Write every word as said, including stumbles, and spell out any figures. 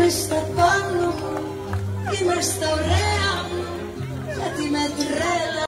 Είμαι στα πάνω, είμαι στα ωραία, γιατί με τρέλα.